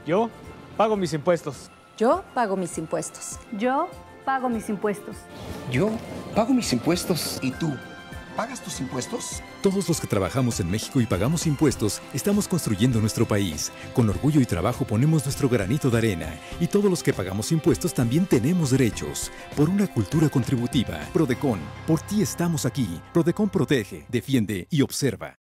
Yo pago mis impuestos. Yo pago mis impuestos. Yo pago mis impuestos. Yo pago mis impuestos. ¿Y tú? ¿Pagas tus impuestos? Todos los que trabajamos en México y pagamos impuestos, estamos construyendo nuestro país. Con orgullo y trabajo ponemos nuestro granito de arena. Y todos los que pagamos impuestos también tenemos derechos. Por una cultura contributiva. Prodecon. Por ti estamos aquí. Prodecon protege, defiende y observa.